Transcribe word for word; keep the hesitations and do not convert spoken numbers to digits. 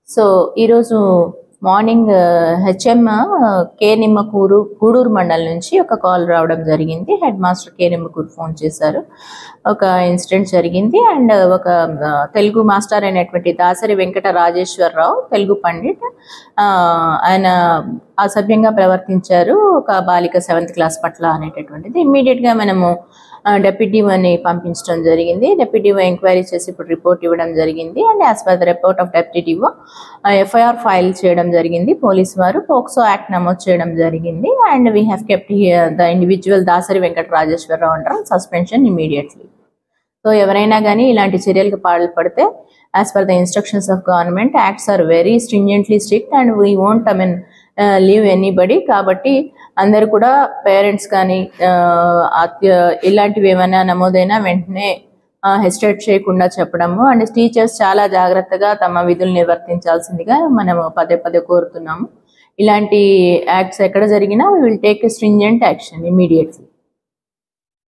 So ఈరోజు morning HM K Nimmakuru Guduru మండలం నుంచి ఒక కాల్ రావడం జరిగింది. Head master K Nimmakuru phone చేశారు. ఒక ఇన్సిడెంట్ జరిగింది అండ్ ఒక తెలుగు మాస్టర్ అయినటువంటి దాసరి వెంకట రాజేశ్వరరావు తెలుగు పండిట్ ఆయన అసభ్యంగా ప్రవర్తించారు ఒక బాలిక సెవెంత్ క్లాస్ పట్ల అనేటటువంటిది. ఇమ్మీడియట్గా మనము డెప్యూటీని పంపించడం జరిగింది. డెప్యూటీఓ ఎంక్వైరీ చేసి ఇప్పుడు రిపోర్ట్ ఇవ్వడం జరిగింది and as per the report of deputy EO FIR file చేయడం జరిగింది. పోలీస్ వారు పోక్సో యాక్ట్ నమోదు చేయడం జరిగింది and we have kept the individual Dasari Venkata Rajeswara Rao అంటారు సస్పెన్షన్ ఇమీడియట్లీ. సో ఎవరైనా కానీ ఇలాంటి చర్యలకు పాల్పడితే as per the instructions of government acts are very stringently strict and we won't I mean leave anybody. కాబట్టి అందరు కూడా పేరెంట్స్ కానీ ఇలాంటివి ఏమైనా నమోదైనా వెంటనే హెసిటేట్ చేయకుండా చెప్పడము అండ్ టీచర్స్ చాలా జాగ్రత్తగా తమ విధులు నిర్వర్తించాల్సిందిగా మనము పదే పదే కోరుతున్నాము. ఇలాంటి యాక్ట్స్ ఎక్కడ జరిగినా we will take a stringent action immediately.